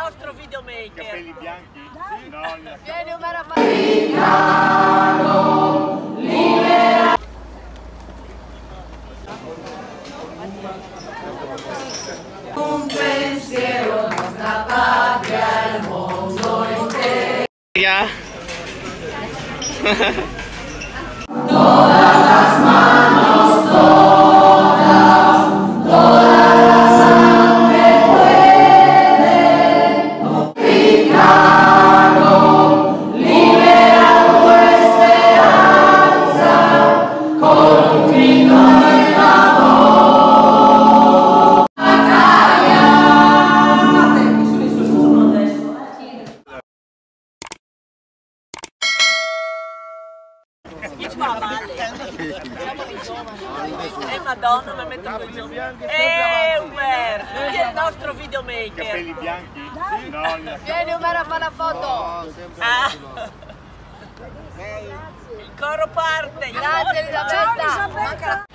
nostro videomaker. Capelli bianchi? Sì. No, vieni un un pensiero, nostra patria, il mondo intero. Todas las manos, todas las sangre puede. Ricardo, libera tu esperanza con un grito en la voz. Mi fa male. Madonna, mi metto con i giovani. Umer, chi è il nostro videomaker? Capelli bianchi? Sì. No, vieni Umer a fare la foto. Il coro parte. Grazie Elisabetta.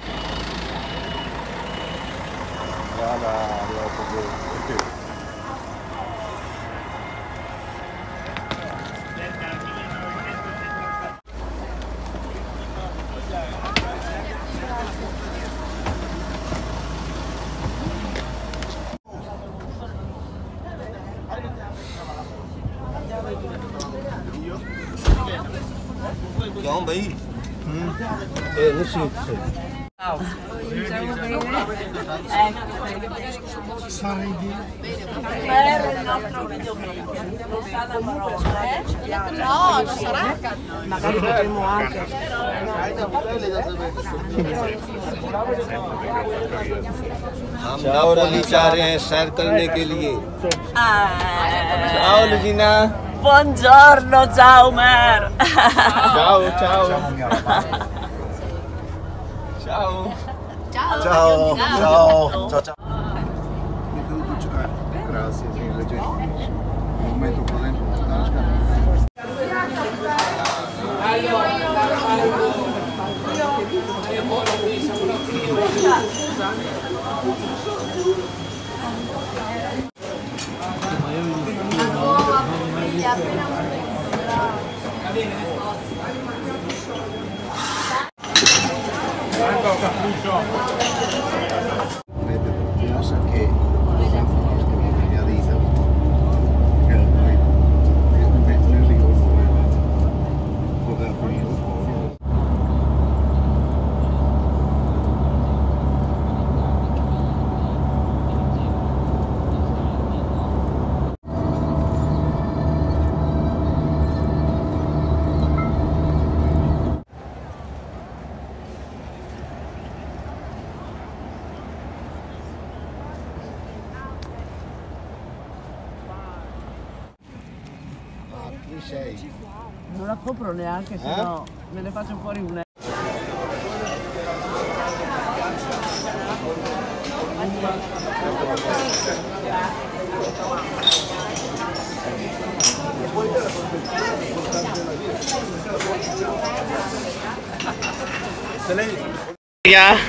क्यों भाई? Ciao. Per il nostro videomaker. Non sa da parola. No, ci sarà. Magari potremmo anche. हम दावली जा रहे हैं सैर करने के लिए। Ciao Luigina. Buongiorno, ciao Mer. Ciao, ciao. Ciao. Ciao, ciao, ciao, ciao. Grazie, sì, leggero. Un momento prudente, piensa che sei. Non la compro neanche, se no me ne faccio fuori una. Yeah.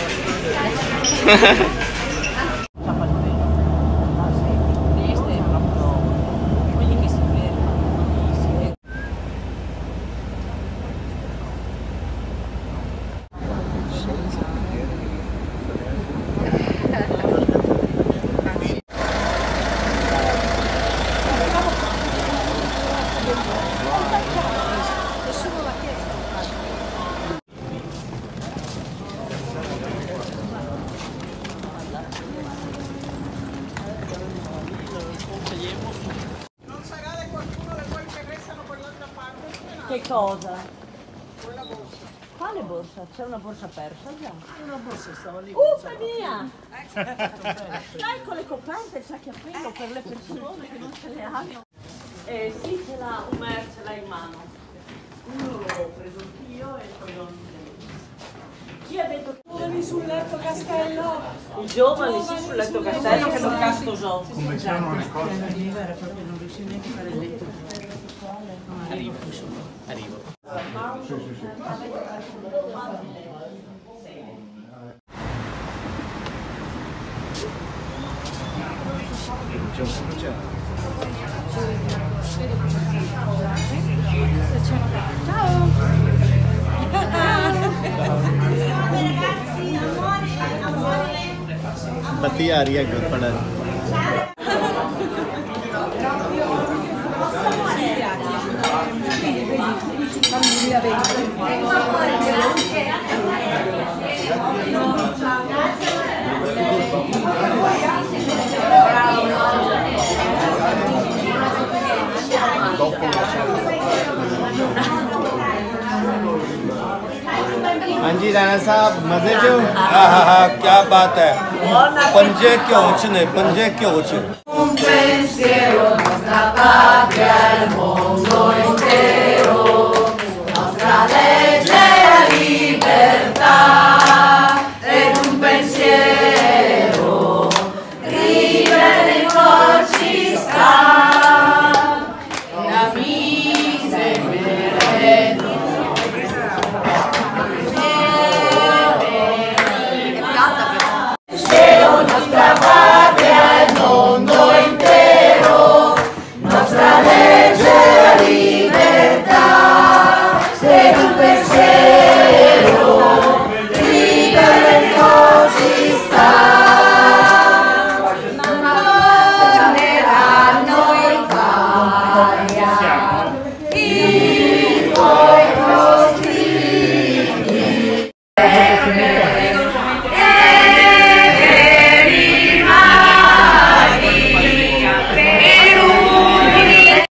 Che cosa? Quella borsa. Quale borsa? C'è una borsa persa già? Una borsa stava lì. Uffa mia! Dai con le coperte, il sacchi a pelo per le persone che non ce le hanno. Sì, ce l'ha, Umer ce l'ha in mano. Uno l'ho preso anch'io e poi non... Chi ha detto che... Giovani sul letto castello! I giovani sì sul letto castello che non castosò. Come c'erano le cose? Non riuscivo neanche a fare il letto. Arrivo, arrivo. Sì, sì, sì. बत्ती आ रही है गुरपड़ा हाँ जी राणा साहब मजे जो हाँ क्या बात है पंजे che Un pensiero nostra patria, il mondo intero.